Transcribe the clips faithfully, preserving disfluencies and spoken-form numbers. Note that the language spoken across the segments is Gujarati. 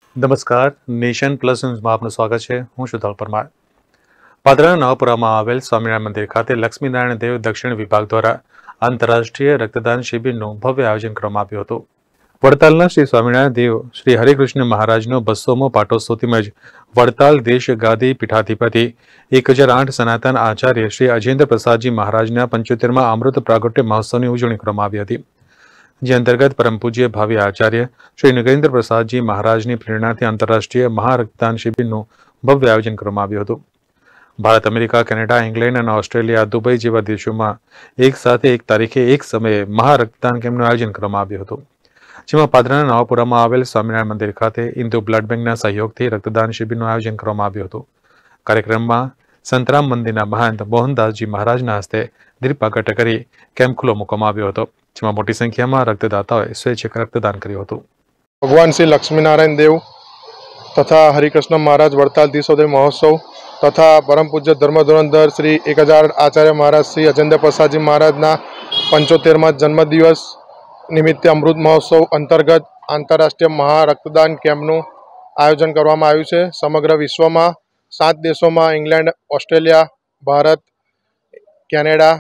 નમસ્કાર, નેશન પ્લસ ન્યૂઝમાં આપનું સ્વાગત છે. હું શુદ્ધલ પરમાર. પાદરાના નવાપુરામાં આવેલ સ્વામિનારાયણ મંદિર ખાતે લક્ષ્મીનારાયણ દેવ દક્ષિણ વિભાગ દ્વારા આંતરરાષ્ટ્રીય રક્તદાન શિબિરનું ભવ્ય આયોજન કરવામાં આવ્યું હતું. વડતાલના શ્રી સ્વામિનારાયણ દેવ શ્રી હરિકૃષ્ણ મહારાજનો બસોમો પાટોત્સવ તેમજ વડતાલ દેશ ગાદી પીઠાધિપતિ એક હજાર આઠ સનાતન આચાર્ય શ્રી અજેન્દ્ર પ્રસાદજી મહારાજના પંચોતેરમાં અમૃત પ્રાગટ્ય મહોત્સવની ઉજવણી કરવામાં આવી હતી. જે અંતર્ગત પરમ પૂજ્ય ભાવિ આચાર્ય શ્રી નગેન્દ્ર પ્રસાદજી મહારાજની પ્રેરણાથી આંતરરાષ્ટ્રીય મહારક્તદાન શિબિરનું ભવ્ય આયોજન કરવામાં આવ્યું હતું. ભારત, અમેરિકા, કેનેડા, ઇંગ્લેન્ડ અને ઓસ્ટ્રેલિયા, દુબઈ જેવા દેશોમાં એક સાથે એક તારીખે એક સમયે મહારક્તદાન કેમ્પનું આયોજન કરવામાં આવ્યું હતું. જેમાં પાદરાના નવાપુરામાં આવેલ સ્વામિનારાયણ મંદિર ખાતે ઇન્દુ બ્લડ બેંકના સહયોગથી રક્તદાન શિબિરનું આયોજન કરવામાં આવ્યું હતું. કાર્યક્રમમાં સંતરામ મંદિરના મહંત મોહનદાસજી મહારાજના હસ્તે દીપ પ્રાગટ્ય કરી કેમ્પ ખુલ્લો મૂકવામાં આવ્યો હતો. જેમાં મોટી સંખ્યામાં રક્તદાતાઓએ સ્વૈચ્છિક રક્તદાન કર્યું હતું. ભગવાન શ્રી લક્ષ્મીનારાયણ દેવ તથા હરિકૃષ્ણ મહારાજ વડતાલ દિસોદય મહોત્સવ તથા પરમ પૂજ્ય ધર્મધુરંધર શ્રી એક હજાર આચાર્ય મહારાજ શ્રી અજેન્દ્ર પ્રસાદજી મહારાજના પંચોતેરમાં જન્મદિવસ નિમિત્તે અમૃત મહોત્સવ અંતર્ગત આંતરરાષ્ટ્રીય મહા રક્તદાન કેમ્પનું આયોજન કરવામાં આવ્યું છે. સમગ્ર વિશ્વમાં સાત દેશોમાં England, Australia, Bharat, Canada,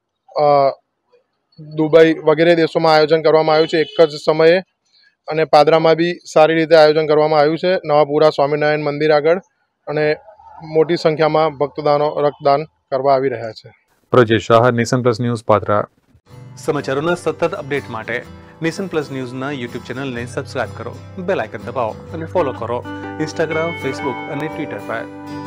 Dubai વગેરે દેશોમાં આયોજન કરવામાં આવ્યું છે એક જ સમયે. અને પાદરામાં બી સારી રીતે આયોજન કરવામાં આવ્યું છે નવાપુરા સ્વામિનારાયણ મંદિર આગળ, અને મોટી સંખ્યામાં ભક્તદાનો રક્તદાન કરવા આવી રહ્યા છે. Prajesh Shah, nation plus news, Padra. સમાચારોના સતત અપડેટ માટે નેશન પ્લસ ન્યૂઝના યુટ્યુબ ચેનલને સબસ્ક્રાઇબ કરો, બેલ આઇકન દબાવો અને ફોલો કરો ઇન્સ્ટાગ્રામ, ફેસબુક અને ટ્વિટર પર.